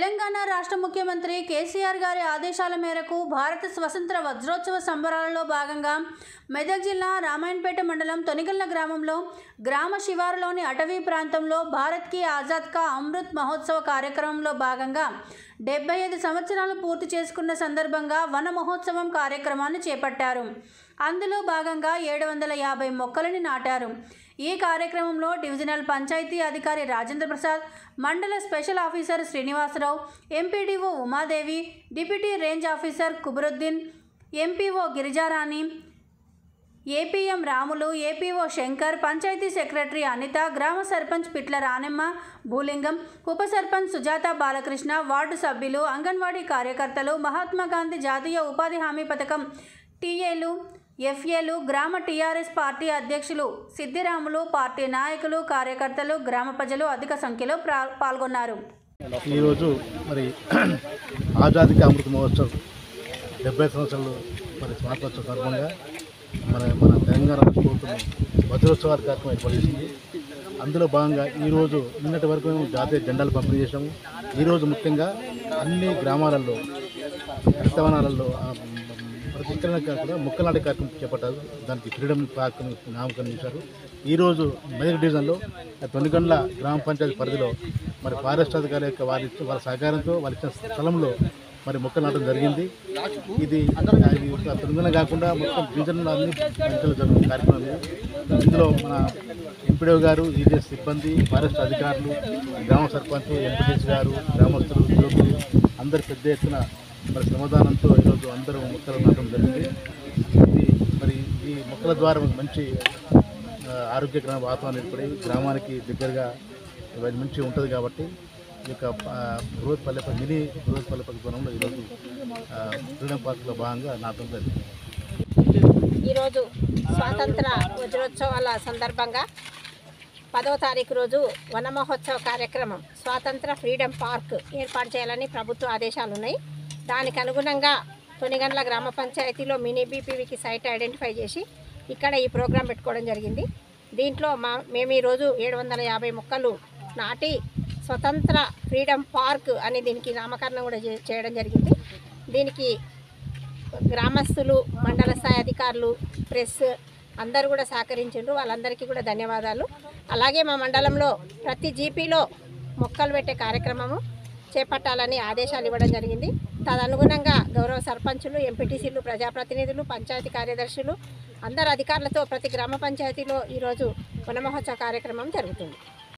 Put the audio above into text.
తెలంగాణ రాష్ట్ర ముఖ్యమంత్రి కేసీఆర్ గారి ఆదేశాల మేరకు భారత స్వతంత్ర వజ్రోత్సవ సంబరాలలో భాగంగా మెదక్ జిల్లా రామాయణపేట మండలం తొనిగల్ల గ్రామంలో గ్రామ శివారులోని అటవీ ప్రాంతంలో భారత్ కి ఆజాద్ కా అమృత్ మహోత్సవ కార్యక్రమంలో భాగంగా 75 సంవత్సరాలు పూర్తి చేసుకున్న సందర్భంగా వన మహోత్సవం కార్యక్రమాన్ని చేపట్టారు. అందులో భాగంగా 750 మొక్కలని నాటారు. ఈ కార్యక్రమంలో డివిజనల్ పంచాయతీ అధికారి రాజేంద్ర ప్రసాద్, మండల special officer Srinivasarao, MPDO Umadevi, deputy range officer Kubaruddin, MPO Girijarani, APM Ramulu, APO Shankar, panchayat secretary Anitha, గ్రామ సర్పంచ్ పిట్ల రానమ్మ, భూలింగం, ఉప సర్పంచ్ సుజాత బాలకృష్ణ, వార్డు సభ్యులు, అంగన్వాడీ కార్యకర్తలు, మహాత్మాగాంధీ జాతీయ ఉపాధి హామీ పథకం టీఏలు, ఎఫ్ఏలు, గ్రామ టీఆర్ఎస్ పార్టీ అధ్యక్షులు సిద్దిరాములు, పార్టీ నాయకులు, కార్యకర్తలు, గ్రామ ప్రజలు అధిక సంఖ్యలో పాల్గొన్నారు. ఈరోజు మరి ఆజాదీ కా అమృత్ మహోత్సవ్ 70 సంవత్సరాలు మరి స్వాతంత్రోత్సవ సందర్భంగా మన తెలంగాణ ప్రభుత్వం వజ్రోత్సవాల కార్యక్రమం ఏర్పాటు చేసింది. అందులో భాగంగా ఈరోజు నిన్నటి వరకు మేము జాతీయ జెండాలు పంపిణీ చేసాము. ఈరోజు ముఖ్యంగా అన్ని గ్రామాలలో హరితవనాలలో ప్రతిష్టరణ కాకుండా మొక్కల నాటే కార్యక్రమం చేపట్టారు. దానికి ఫ్రీడమ్ పార్క్ను నామకరణం చేశారు. ఈరోజు మెదక్ డివిజన్లో తొనిగండ్ల గ్రామ పంచాయతీ పరిధిలో మరి ఫారెస్ట్ అధికారుల యొక్క వాళ్ళ సహకారంతో వాళ్ళ ఇచ్చిన స్థలంలో మరి మొక్కలు నాటడం జరిగింది. ఇది తొనిగండ్ల కాకుండా మొత్తం డివిజన్లో అన్ని పంచాయతీలు జరుగుతున్న కార్యక్రమం. ఇందులో మన ఎంపీడీఓ గారు, ఈజీఎస్ సిబ్బంది, ఫారెస్ట్ అధికారులు, గ్రామ సర్పంచ్, ఎంపీటీసీ గారు, గ్రామస్తులు, యువకులు అందరు పెద్ద ఎత్తున మరి శ్రమదానంతో ఈరోజు అందరూ మొక్కలు నాటడం జరిగింది. ఇది మరి ఈ మొక్కల ద్వారా మంచి ఆరోగ్యకరమైన వాతావరణం ఏర్పడి గ్రామానికి దగ్గరగా మంచి ఉంటుంది. కాబట్టి ఈ యొక్క బృహత్ పల్లె మినీ బృహత్ పల్లె పరిపాలనలో ఈరోజు ఫ్రీడమ్ పార్క్లో భాగంగా నాటడం జరిగింది. ఈరోజు స్వాతంత్ర వజ్రోత్సవాల సందర్భంగా 10వ తారీఖు రోజు వన మహోత్సవ కార్యక్రమం స్వాతంత్ర ఫ్రీడమ్ పార్క్ ఏర్పాటు చేయాలని ప్రభుత్వ ఆదేశాలు ఉన్నాయి. దానికి అనుగుణంగా తొనిగండ్ల గ్రామ పంచాయతీలో మినీ బీపీవీకి సైట్ ఐడెంటిఫై చేసి ఇక్కడ ఈ ప్రోగ్రాం పెట్టుకోవడం జరిగింది. దీంట్లో మేము ఈరోజు 750 మొక్కలు నాటి స్వతంత్ర ఫ్రీడమ్ పార్క్ అని దీనికి నామకరణం కూడా చేయడం జరిగింది. దీనికి గ్రామస్తులు, మండల స్థాయి అధికారులు, ప్రెస్ అందరూ కూడా సహకరించారు. వాళ్ళందరికీ కూడా ధన్యవాదాలు. అలాగే మా మండలంలో ప్రతి జీపీలో మొక్కలు పెట్టే కార్యక్రమము చేపట్టాలని ఆదేశాలు ఇవ్వడం జరిగింది. తదనుగుణంగా గౌరవ సర్పంచులు, ఎంపీటీసీలు, ప్రజాప్రతినిధులు, పంచాయతీ కార్యదర్శులు అందరు అధికారులతో ప్రతి గ్రామ పంచాయతీలో ఈరోజు వన మహోత్సవ కార్యక్రమం జరుగుతుంది.